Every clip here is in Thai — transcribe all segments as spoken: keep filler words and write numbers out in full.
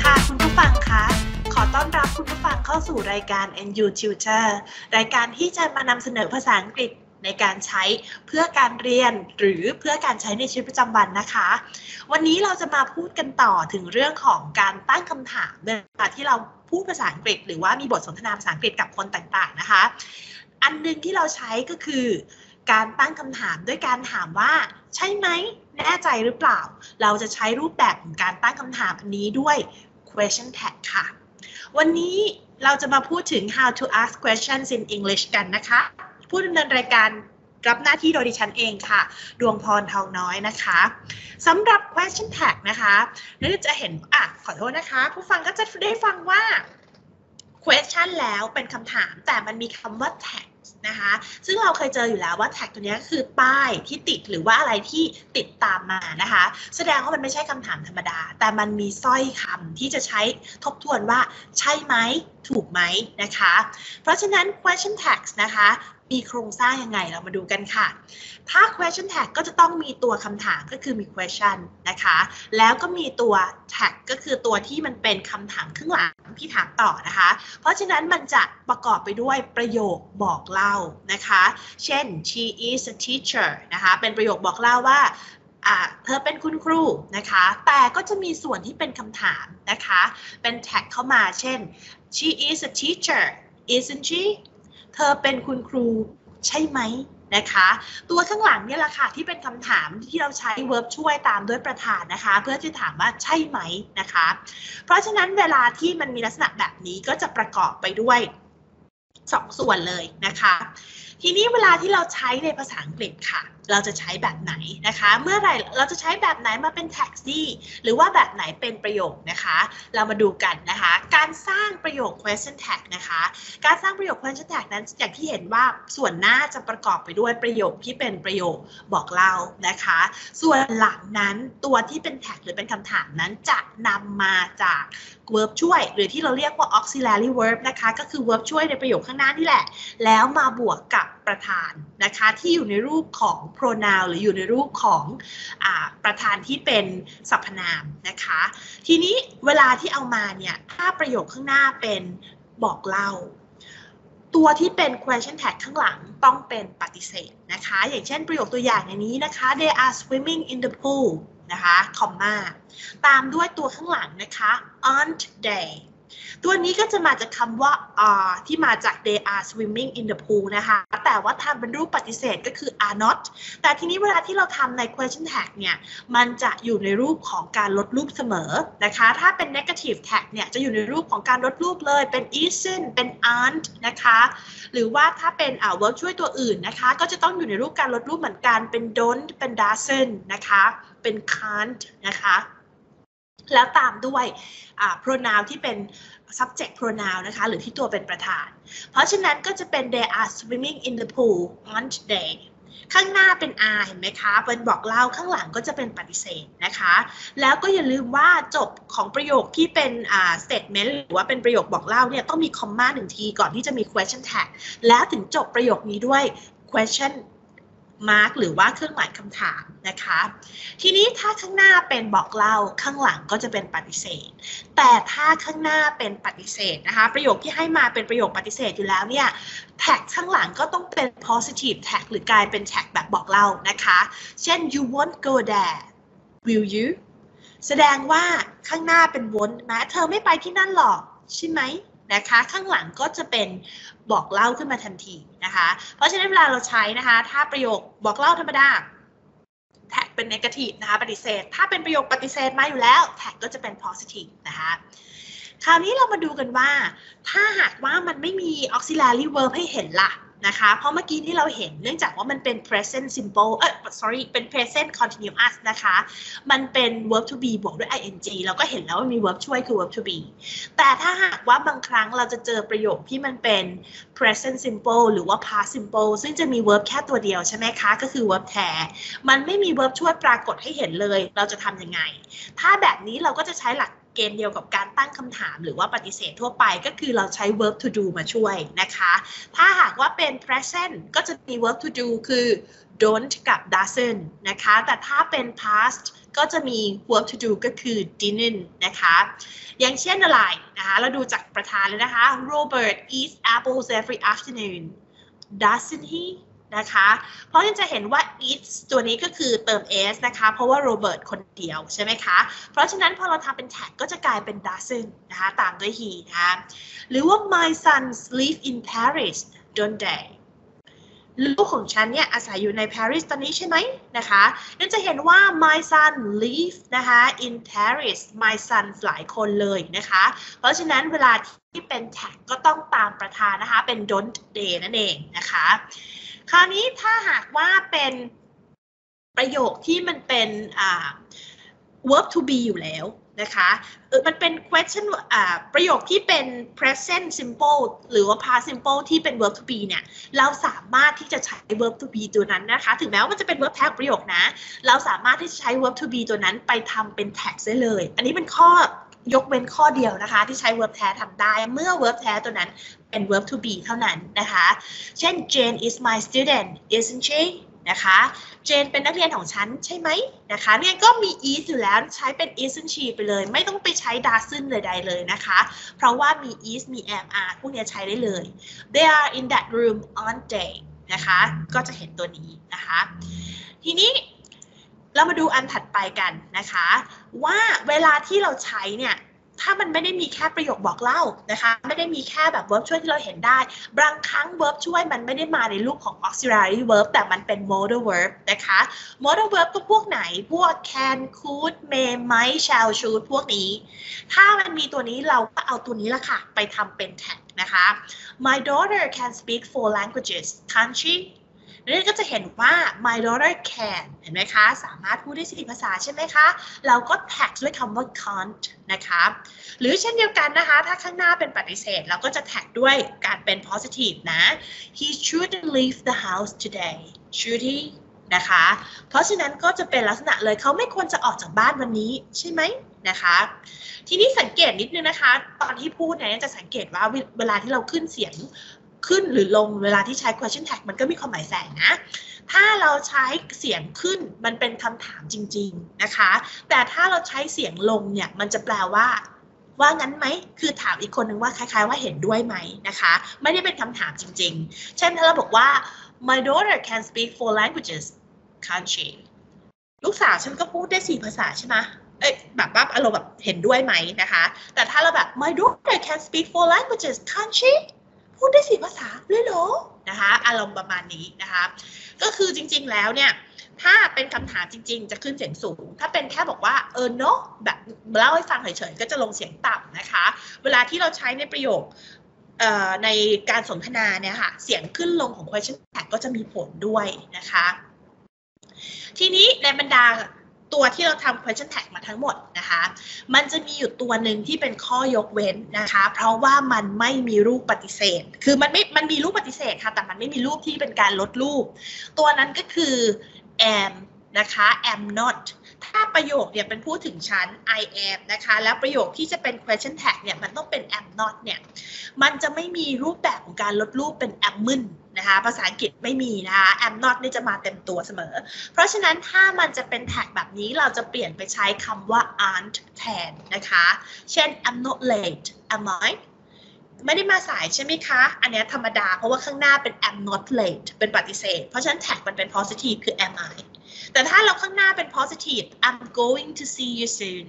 ค่ะคุณผู้ฟังคะขอต้อนรับคุณผู้ฟังเข้าสู่รายการ เอ็น ยู Tutor รายการที่จะมานำเสนอภาษาอังกฤษในการใช้เพื่อการเรียนหรือเพื่อการใช้ในชีวิตประจำวันนะคะวันนี้เราจะมาพูดกันต่อถึงเรื่องของการตั้งคำถามเวลาที่เราพูดภาษาอังกฤษหรือว่ามีบทสนทนาภาษาอังกฤษกับคนต่างๆนะคะอันนึงที่เราใช้ก็คือการตั้งคำถามด้วยการถามว่าใช่ไหมแน่ใจหรือเปล่าเราจะใช้รูปแบบของการตั้งคำถามอันนี้ด้วย question tag ค่ะวันนี้เราจะมาพูดถึง how to ask questions in English กันนะคะผู้ดำเนินรายการรับหน้าที่โดยดิฉันเองค่ะดวงพรทองน้อยนะคะสำหรับ question tag นะคะเราจะเห็นอ่ะขอโทษนะคะผู้ฟังก็จะได้ฟังว่า question แล้วเป็นคำถามแต่มันมีคำว่า tag นะคะซึ่งเราเคยเจออยู่แล้วว่า tag ตัวนี้คือป้ายที่ติดหรือว่าอะไรที่ติดตามมานะคะแสดงว่ามันไม่ใช่คำถามธรรมดาแต่มันมีสร้อยคำที่จะใช้ทบทวนว่าใช่ไหมถูกไหมนะคะเพราะฉะนั้น question tags นะคะมีโครงสร้างยังไงเรามาดูกันค่ะถ้า question tag ก็จะต้องมีตัวคำถามก็คือมี question นะคะแล้วก็มีตัว tag ก็คือตัวที่มันเป็นคำถามครึ่งหลังที่ถามต่อนะคะเพราะฉะนั้นมันจะประกอบไปด้วยประโยคบอกเล่านะคะเช่น she is a teacher นะคะเป็นประโยคบอกเล่าว่าเธอเป็นคุณครูนะคะแต่ก็จะมีส่วนที่เป็นคำถามนะคะเป็น tag เข้ามาเช่น she is a teacher isn't sheเธอเป็นคุณครูใช่ไหมนะคะตัวข้างหลังเนี่ยแหละค่ะที่เป็นคำถามที่เราใช้ verb ช่วยตามด้วยประธานนะคะเพื่อที่ถามว่าใช่ไหมนะคะเพราะฉะนั้นเวลาที่มันมีลักษณะแบบนี้ก็จะประกอบไปด้วยสองส่วนเลยนะคะทีนี้เวลาที่เราใช้ในภาษาอังกฤษค่ะเราจะใช้แบบไหนนะคะเมื่อไหร่เราจะใช้แบบไหนมาเป็น taxi หรือว่าแบบไหนเป็นประโยคนะคะเรามาดูกันนะคะการสร้างประโยค question tag นะคะการสร้างประโยค question tag นั้นอย่างที่เห็นว่าส่วนหน้าจะประกอบไปด้วยประโยคที่เป็นประโยคบอกเล่านะคะส่วนหลังนั้นตัวที่เป็น tag หรือเป็นคำถามนั้นจะนำมาจาก verb ช่วยหรือที่เราเรียกว่า auxiliary verb นะคะก็คือ verb ช่วยในประโยคข้างหน้านี่แหละแล้วมาบวกกับประธานนะคะที่อยู่ในรูปของ pronoun หรืออยู่ในรูปของอ่าประธานที่เป็นสรรพนามนะคะทีนี้เวลาที่เอามาเนี่ยถ้าประโยคข้างหน้าเป็นบอกเล่าตัวที่เป็น question tag ข้างหลังต้องเป็นปฏิเสธนะคะอย่างเช่นประโยคตัวอย่างในนี้นะคะ they are swimming in the pool นะคะคอมมาตามด้วยตัวข้างหลังนะคะ aren't they ตัวนี้ก็จะมาจากคำว่า are ที่มาจาก they are swimming in the pool นะคะแต่ว่าทำเป็นรูปปฏิเสธก็คือ are not แต่ทีนี้เวลาที่เราทำใน question tag เนี่ยมันจะอยู่ในรูปของการลดรูปเสมอนะคะถ้าเป็น negative tag เนี่ยจะอยู่ในรูปของการลดรูปเลยเป็น isn't เป็น aren't นะคะหรือว่าถ้าเป็นอ่า verb ช่วยตัวอื่นนะคะก็จะต้องอยู่ในรูปการลดรูปเหมือนกันเป็น don't เป็น doesn't นะคะเป็น can't นะคะแล้วตามด้วย pronoun ที่เป็น subject pronoun นะคะหรือที่ตัวเป็นประธานเพราะฉะนั้นก็จะเป็น they are swimming in the pool aren't they ข้างหน้าเป็น are เห็นไหมคะเป็นบอกเล่าข้างหลังก็จะเป็นปฏิเสธนะคะแล้วก็อย่าลืมว่าจบของประโยคที่เป็น statement หรือว่าเป็นประโยคบอกเล่าเนี่ยต้องมีคอมมาหนึ่งทีก่อนที่จะมี question tag แล้วถึงจบประโยคนี้ด้วย question mark หรือว่าเครื่องหมายคำถามนะคะทีนี้ถ้าข้างหน้าเป็นบอกเล่าข้างหลังก็จะเป็นปฏิเสธแต่ถ้าข้างหน้าเป็นปฏิเสธนะคะประโยคที่ให้มาเป็นประโยคปฏิเสธอยู่แล้วเนี่ยแท็กข้างหลังก็ต้องเป็น positive tag หรือกลายเป็นแท็กแบบบอกเล่านะคะเช่น you won't go there will you แสดงว่าข้างหน้าเป็น won't นะเธอไม่ไปที่นั่นหรอกใช่ไหมนะคะข้างหลังก็จะเป็นบอกเล่าขึ้นมาทันทีนะคะเพราะฉะนั้นเวลาเราใช้นะคะถ้าประโยคบอกเล่าธรรมดาแท็กเป็น negative นะคะปฏิเสธถ้าเป็นประโยคปฏิเสธมาอยู่แล้วแท็กก็จะเป็น positive นะคะคราวนี้เรามาดูกันว่าถ้าหากว่ามันไม่มี auxiliary verb ให้เห็นล่ะนะคะเพราะเมื่อกี้ที่เราเห็นเนื่องจากว่ามันเป็น present simple เอ่อ sorry เป็น present continuous นะคะมันเป็น verb to be บวกด้วย ing เราก็เห็นแล้วว่ามี verb ช่วยคือ verb to be แต่ถ้าหากว่าบางครั้งเราจะเจอประโยคที่มันเป็น present simple หรือว่า past simple ซึ่งจะมี verb แค่ตัวเดียวใช่ไหมคะก็คือ verb แท้มันไม่มี verb ช่วยปรากฏให้เห็นเลยเราจะทำยังไงถ้าแบบนี้เราก็จะใช้หลักเกณฑ์เดียวกับการตั้งคำถามหรือว่าปฏิเสธทั่วไปก็คือเราใช้ verb to do มาช่วยนะคะถ้าหากว่าเป็น present ก็จะมี verb to do คือ don't กับ doesn't นะคะแต่ถ้าเป็น past ก็จะมี verb to do ก็คือ didn't นะคะอย่างเช่นอะไรนะคะเราดูจากประธานเลยนะคะ Robert eats apples every afternoon doesn't he นะคะเพราะฉะนั้นจะเห็นว่า eats ตัวนี้ก็คือเติม s นะคะเพราะว่าโรเบิร์ตคนเดียวใช่ไหมคะเพราะฉะนั้นพอเราทำเป็น tag ก็จะกลายเป็น doesn't นะคะตามด้วย he นะคะหรือว่า my sons live in Paris don't they ลูกของฉันเนี่ยอาศัยอยู่ในปารีสตอนนี้ใช่ไหมนะคะนั่นจะเห็นว่า my son live นะคะ in Paris my sons หลายคนเลยนะคะเพราะฉะนั้นเวลาที่เป็น tag ก็ต้องตามประธานนะคะเป็น don't they นั่นเองนะคะคราวนี้ถ้าหากว่าเป็นประโยคที่มันเป็นอ่า verb to be อยู่แล้วนะคะเออมันเป็น question อ่าประโยคที่เป็น present simple หรือว่า past simple ที่เป็น verb to be เนี่ยเราสามารถที่จะใช้ verb to be ตัวนั้นนะคะถึงแม้ว่ามันจะเป็น verb แท้ประโยคนะเราสามารถที่จะใช้ verb to be ตัวนั้นไปทำเป็น tag ได้เลยอันนี้เป็นข้อยกเว้นข้อเดียวนะคะที่ใช้ verb แท้ทำได้เมื่อ verb แท้ตัวนั้นเป็น verb to be เท่านั้นนะคะเช่น Jane is my student isn't she นะคะเจนเป็นนักเรียนของฉันใช่ไหมนะคะเนี่ยก็มี is อยู่แล้วใช้เป็น isn't she ไปเลยไม่ต้องไปใช้ doesn't เลยใดเลยนะคะเพราะว่ามี is มี am are พวกนี้ใช้ได้เลย they are in that room aren't they นะคะก็จะเห็นตัวนี้นะคะทีนี้เรามาดูอันถัดไปกันนะคะว่าเวลาที่เราใช้เนี่ยถ้ามันไม่ได้มีแค่ประโยคบอกเล่านะคะไม่ได้มีแค่แบบ verb ช่วยที่เราเห็นได้บางครั้ง verb ช่วยมันไม่ได้มาในรูปของ auxiliary verb แต่มันเป็น modal verb นะคะ modal verb ก็พวกไหนพวก can could may might shall should พวกนี้ถ้ามันมีตัวนี้เราก็เอาตัวนี้ละค่ะไปทำเป็น tag นะคะ my daughter can speak four languages can't sheนี่ก็จะเห็นว่า my daughter can เห็นไหมคะสามารถพูดได้สี่ภาษาใช่ไหมคะเราก็ tag ด้วยคำว่า can't นะคะหรือเช่นเดียวกันนะคะถ้าข้างหน้าเป็นปฏิเสธเราก็จะ tag ด้วยการเป็น positive นะ he shouldn't leave the house today should he นะคะเพราะฉะนั้นก็จะเป็นลักษณะเลยเขาไม่ควรจะออกจากบ้านวันนี้ใช่ไหมนะคะทีนี้สังเกตนิดนึงนะคะตอนที่พูดเนี่ยจะสังเกตว่าเวลาที่เราขึ้นเสียงขึ้นหรือลงเวลาที่ใช้ question tag มันก็มีความหมายแฝงนะถ้าเราใช้เสียงขึ้นมันเป็นคำถามจริงๆนะคะแต่ถ้าเราใช้เสียงลงเนี่ยมันจะแปลว่าว่างั้นไหมคือถามอีกคนนึงว่าคล้ายๆว่าเห็นด้วยไหมนะคะไม่ได้เป็นคำถามจริงๆเช่นถ้าเราบอกว่า my daughter can speak four languages can't she ลูกสาวฉันก็พูดได้สี่ภาษาใช่ไหมเอ้ยแบบว่าอารมณ์แบบเห็นด้วยไหมนะคะแต่ถ้าเราแบบ my daughter can speak four languages can't sheพูดได้สี่ภาษาเลยเหรอนะคะอารมณ์ประมาณนี้นะคะก็คือจริงๆแล้วเนี่ยถ้าเป็นคำถามจริงๆจะขึ้นเสียงสูงถ้าเป็นแค่บอกว่าเออเนาะแบบเล่าให้ฟังเฉยๆก็จะลงเสียงต่ำนะคะเวลาที่เราใช้ในประโยคในการสนทนาเนี่ยค่ะเสียงขึ้นลงของ question tag ก็จะมีผลด้วยนะคะทีนี้ในบรรดาตัวที่เราทำ question tag มาทั้งหมดนะคะมันจะมีอยู่ตัวหนึ่งที่เป็นข้อยกเว้นนะคะเพราะว่ามันไม่มีรูปปฏิเสธคือมันไม่มันมีรูปปฏิเสธค่ะแต่มันไม่มีรูปที่เป็นการลดรูปตัวนั้นก็คือ am นะคะ am not ถ้าประโยคเนี่ยเป็นพูดถึงฉัน I am นะคะแล้วประโยคที่จะเป็น question tag เนี่ยมันต้องเป็น am not เนี่ยมันจะไม่มีรูปแบบของการลดรูปเป็น amnนะคะภาษาอังกฤษไม่มีนะคะ am not นี่จะมาเต็มตัวเสมอเพราะฉะนั้นถ้ามันจะเป็น tag แบบนี้เราจะเปลี่ยนไปใช้คำว่า aren't แทนนะคะเช่น I'm not late am I ไม่ได้มาสายใช่ไหมคะอันนี้ธรรมดาเพราะว่าข้างหน้าเป็น am not late เป็นปฏิเสธเพราะฉะนั้น tag มันเป็น positive คือ am I แต่ถ้าเราข้างหน้าเป็น positive I'm going to see you soon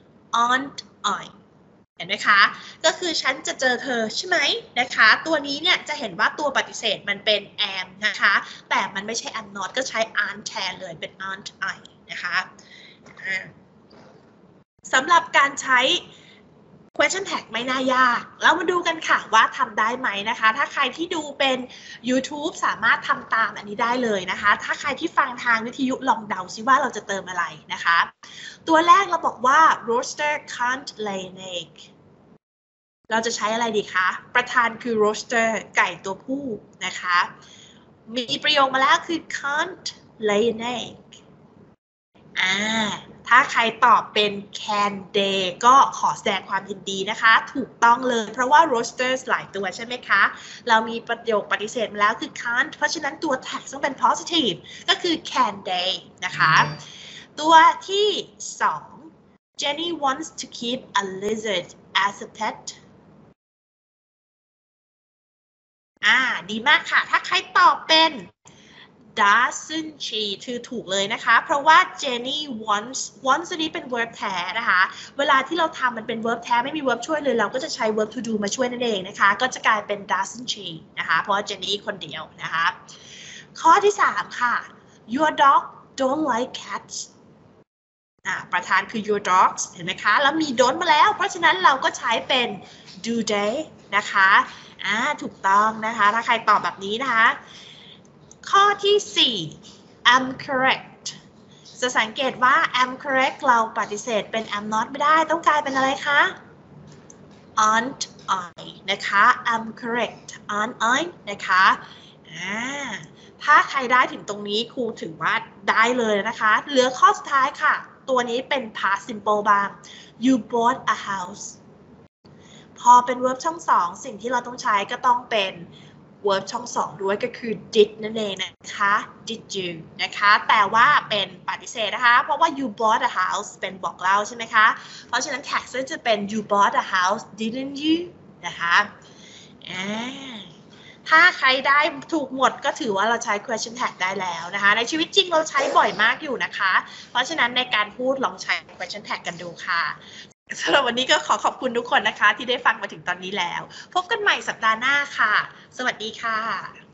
aren't Iเห็นไหมคะก็คือฉันจะเจอเธอใช่ไหมนะคะตัวนี้เนี่ยจะเห็นว่าตัวปฏิเสธมันเป็น am นะคะแต่มันไม่ใช่ am not ก็ใช้ aren't แทนเลยเป็น aren't I นะคะสำหรับการใช้ question tag ไม่น่ายากเรามาดูกันค่ะว่าทำได้ไหมนะคะถ้าใครที่ดูเป็น YouTube สามารถทำตามอันนี้ได้เลยนะคะถ้าใครที่ฟังทางวิทยุลองเดาซิว่าเราจะเติมอะไรนะคะตัวแรกเราบอกว่า roaster can't lay an egg เราจะใช้อะไรดีคะประธานคือ roaster ไก่ตัวผู้นะคะมีประโยคมาแล้วคือ can't lay an egg อ่าถ้าใครตอบเป็น can they ก็ขอแสดงความยินดีนะคะถูกต้องเลยเพราะว่า roasters หลายตัวใช่ไหมคะเรามีประโยคปฏิเสธมาแล้วคือ can't เพราะฉะนั้นตัว tag ต้องเป็น positive ก็คือ can they นะคะตัวที่สอง Jenny wants to keep a lizard as a pet อ่าดีมากค่ะถ้าใครตอบเป็น doesn't she คือถูกเลยนะคะเพราะว่า Jenny wants wants นี้เป็น verb แท้นะคะเวลาที่เราทำมันเป็น verb แท้ไม่มี verb ช่วยเลยเราก็จะใช้ verb to do มาช่วยนั่นเองนะคะก็จะกลายเป็น doesn't she นะคะเพราะว่า Jenny คนเดียวนะคะข้อที่สามค่ะ your dog don't like cats อ่าประธานคือ your dogs เห็นไหมคะแล้วมี don't มาแล้วเพราะฉะนั้นเราก็ใช้เป็น do they นะคะอ่าถูกต้องนะคะถ้าใครตอบแบบนี้นะคะข้อที่สี่ I'm correct จะสังเกตว่า I'm correct เราปฏิเสธเป็น I'm not ไม่ได้ต้องกลายเป็นอะไรคะ aren't I นะคะ I'm correct aren't I นะคะอ่าถ้าใครได้ถึงตรงนี้ครูถือว่าได้เลยนะคะเหลือข้อสุดท้ายค่ะตัวนี้เป็น past simple บ้าง you bought a house พอเป็น verb ช่องสองสิ่งที่เราต้องใช้ก็ต้องเป็น verb ช่องสองด้วยก็คือ did นั่นเองนะคะ did you นะคะแต่ว่าเป็นปฏิเสธนะคะเพราะว่า you bought a house เป็นบอกเล่าใช่ไหมคะเพราะฉะนั้น text จะเป็น you bought a house didn't you นะคะอ่าถ้าใครได้ถูกหมดก็ถือว่าเราใช้ question tag ได้แล้วนะคะในชีวิตจริงเราใช้บ่อยมากอยู่นะคะเพราะฉะนั้นในการพูดลองใช้ question tag กันดูค่ะสำหรับวันนี้ก็ขอขอบคุณทุกคนนะคะที่ได้ฟังมาถึงตอนนี้แล้วพบกันใหม่สัปดาห์หน้าค่ะสวัสดีค่ะ